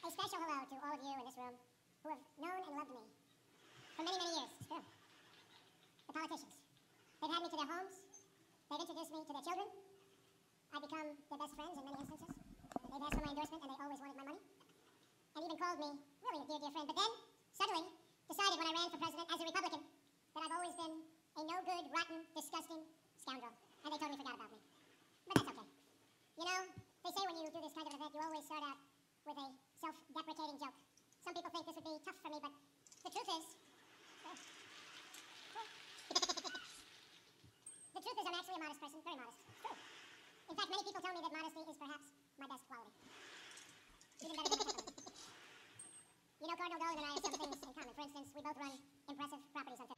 A special hello to all of you in this room who have known and loved me for many, many years. It's true. The politicians. They've had me to their homes. They've introduced me to their children. I've become their best friends in many instances. They've asked for my endorsement and they always wanted my money. And even called me really a dear, dear friend. But then, suddenly, decided when I ran for president as a Republican that I've always been a no-good, rotten, disgusting scoundrel. And they totally forgot about me. But that's okay. You know, they say when you do this kind of event, you always start out with a self-deprecating joke. Some people think this would be tough for me, but the truth is... the truth is I'm actually a modest person, very modest. It's true. In fact, many people tell me that modesty is perhaps my best quality. Even better than my temperament. You know, Cardinal Dolan and I have some things in common. For instance, we both run impressive properties on